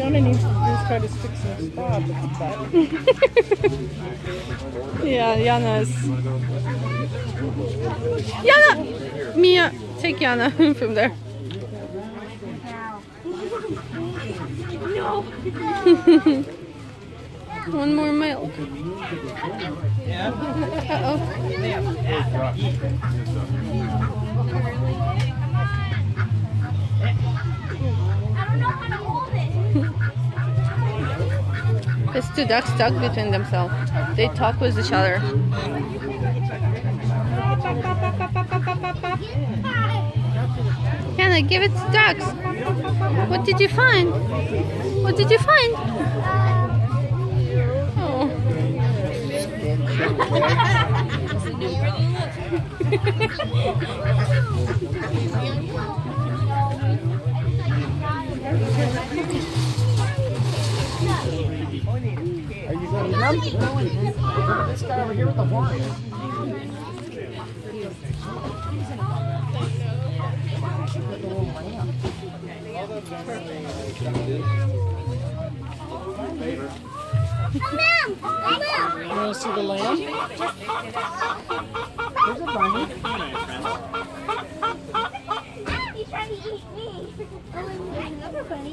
Yana needs to just try to stick some spots at the back. Yeah, Yana is... Yana! Mia, take Yana from there. No. One more milk. Uh-oh. It's two ducks stuck between themselves. They talk with each other. Hannah, give it to ducks. What did you find? What did you find? Oh. Are you going to jump? This guy over here with the horn. You want to see the lamb? There's a bunny. He's trying to eat me. Oh, and there's another bunny.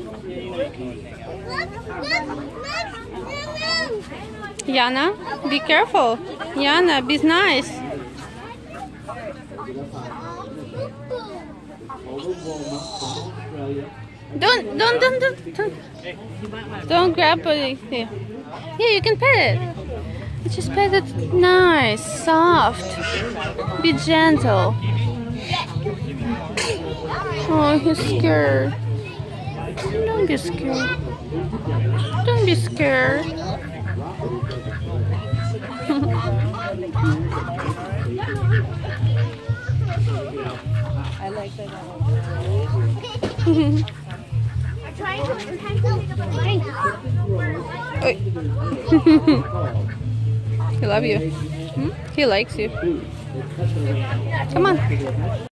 Look. Yana, be careful. Yana, be nice. Don't grab it. Here. Yeah, you can pet it. Just pet it nice, soft. Be gentle. Oh, he's scared. Don't be scared. Don't be scared. I like that. He loves you. He likes you. Come on.